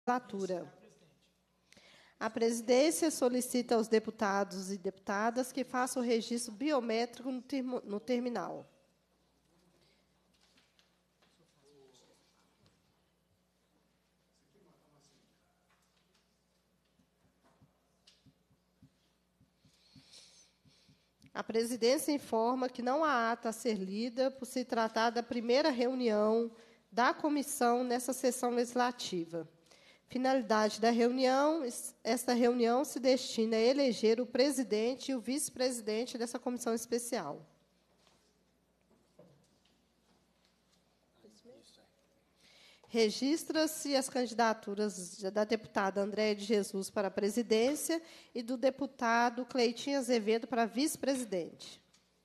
legislatura. A presidência solicita aos deputados e deputadas que façam o registro biométrico no terminal. A presidência informa que não há ata a ser lida por se tratar da primeira reunião da comissão nessa sessão legislativa. Finalidade da reunião: esta reunião se destina a eleger o presidente e o vice-presidente dessa comissão especial. Registra-se as candidaturas da deputada Andréia de Jesus para a presidência e do deputado Cleitinho Azevedo para vice-presidente.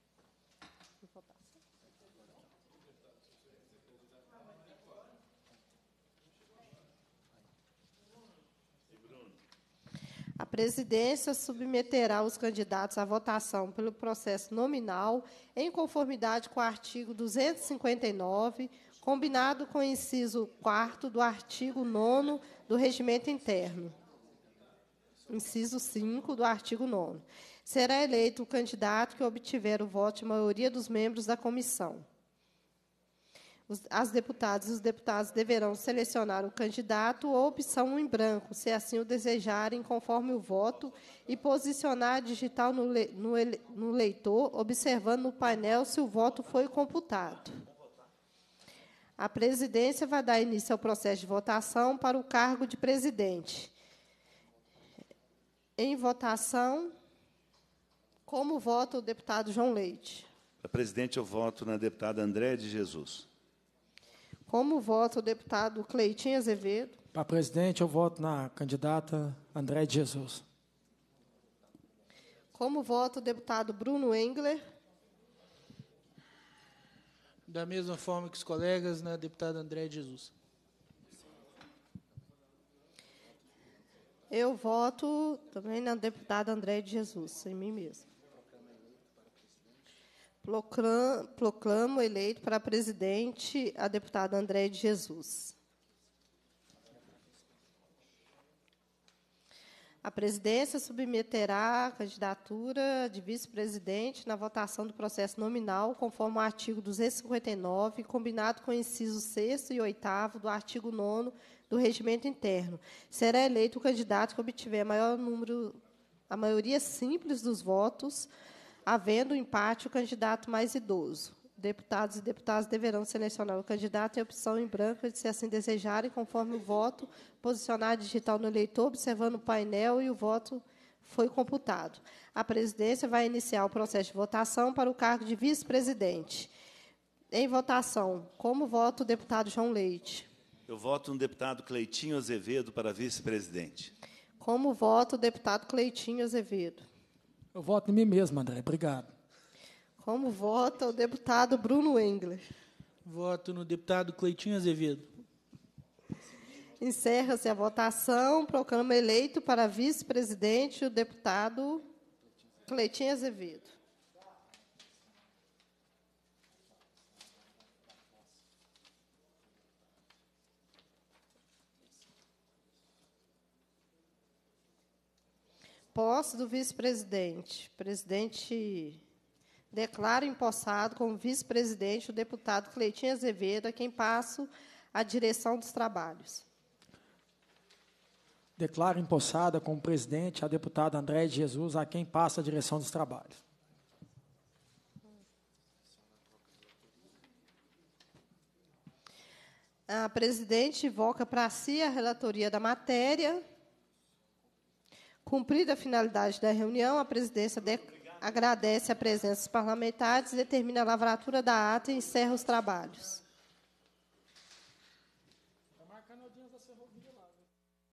A presidência submeterá os candidatos à votação pelo processo nominal, em conformidade com o artigo 259, combinado com o inciso 4º do artigo 9º do Regimento Interno. Inciso 5 do artigo 9º. Será eleito o candidato que obtiver o voto de maioria dos membros da comissão. As deputadas e os deputados deverão selecionar o candidato ou opção em branco, se assim o desejarem, conforme o voto, e posicionar a digital no leitor, observando no painel se o voto foi computado. A presidência vai dar início ao processo de votação para o cargo de presidente. Em votação, como vota o deputado João Leite? Para presidente, eu voto na deputada Andréia de Jesus. Como vota o deputado Cleitinho Azevedo? Para presidente, eu voto na candidata Andréia de Jesus. Como vota o deputado Bruno Engler? Da mesma forma que os colegas, na deputada Andréia de Jesus. Eu voto também na deputada Andréia de Jesus, em mim mesmo. Proclamo eleito para presidente a deputada Andréia de Jesus. A presidência submeterá a candidatura de vice-presidente na votação do processo nominal, conforme o artigo 259, combinado com o inciso 6º e 8º do artigo 9º do Regimento Interno. Será eleito o candidato que obtiver a maioria simples dos votos, havendo empate o candidato mais idoso. Deputados e deputadas deverão selecionar o candidato em opção em branco, se assim desejarem, conforme o voto, posicionar a digital no eleitor, observando o painel e o voto foi computado. A presidência vai iniciar o processo de votação para o cargo de vice-presidente. Em votação, como vota o deputado João Leite? Eu voto no deputado Cleitinho Azevedo para vice-presidente. Como vota o deputado Cleitinho Azevedo? Eu voto em mim mesmo, André. Obrigado. Como vota o deputado Bruno Engler? Voto no deputado Cleitinho Azevedo. Encerra-se a votação. Proclamo eleito para vice-presidente o deputado Cleitinho Azevedo. Posse do vice-presidente. Presidente declara empossado como vice-presidente o deputado Cleitinho Azevedo, a quem passo a direção dos trabalhos. Declaro empossada como presidente a deputada Andréia de Jesus, a quem passa a direção dos trabalhos. A presidente invoca para si a relatoria da matéria. Cumprida a finalidade da reunião, a presidência agradece a presença dos parlamentares, determina a lavratura da ata e encerra os trabalhos.